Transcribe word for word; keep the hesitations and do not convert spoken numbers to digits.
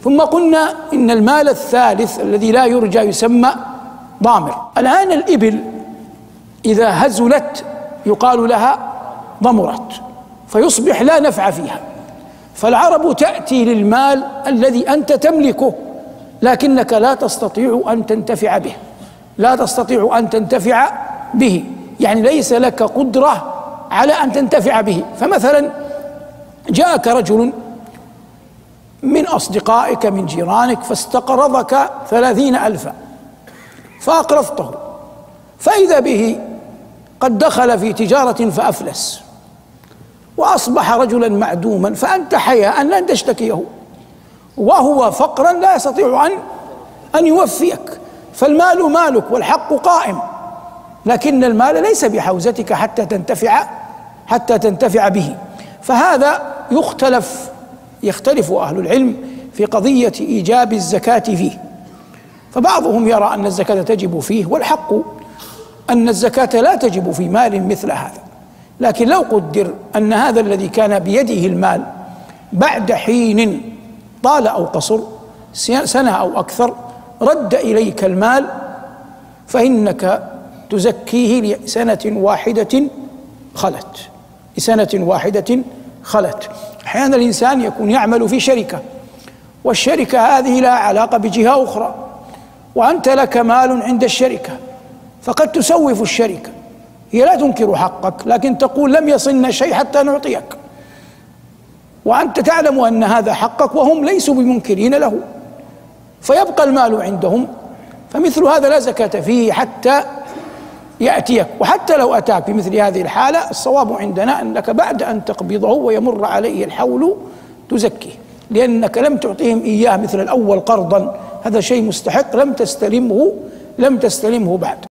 ثم قلنا إن المال الثالث الذي لا يرجى يسمى ضامر. الآن الإبل إذا هزلت يقال لها ضمرت، فيصبح لا نفع فيها. فالعرب تأتي للمال الذي أنت تملكه لكنك لا تستطيع أن تنتفع به، لا تستطيع أن تنتفع به، يعني ليس لك قدرة على أن تنتفع به. فمثلا جاءك رجل من أصدقائك من جيرانك فاستقرضك ثلاثين ألفا فأقرضته، فإذا به قد دخل في تجارة فأفلس وأصبح رجلا معدوما، فأنت حياء لن تشتكيه، وهو فقرا لا يستطيع أن أن يوفيك. فالمال مالك والحق قائم، لكن المال ليس بحوزتك حتى تنتفع حتى تنتفع به. فهذا يختلف يختلف أهل العلم في قضية إيجاب الزكاة فيه. فبعضهم يرى أن الزكاة تجب فيه، والحق أن الزكاة لا تجب في مال مثل هذا. لكن لو قدر أن هذا الذي كان بيده المال بعد حين طال أو قصر، سنة أو أكثر، رد إليك المال، فإنك تزكيه لسنة واحدة خلت لسنة واحدة خلت. أحيانا الإنسان يكون يعمل في شركة، والشركة هذه لا علاقة بجهة أخرى، وأنت لك مال عند الشركة، فقد تسوف الشركة، هي لا تنكر حقك لكن تقول لم يصلنا شيء حتى نعطيك، وأنت تعلم أن هذا حقك وهم ليسوا بمنكرين له، فيبقى المال عندهم. فمثل هذا لا زكاة فيه حتى يأتيك. وحتى لو أتاك في مثل هذه الحالة، الصواب عندنا أنك بعد أن تقبضه ويمر عليه الحول تزكيه، لأنك لم تعطيهم إياه مثل الأول قرضا، هذا شيء مستحق لم تستلمه لم تستلمه بعد.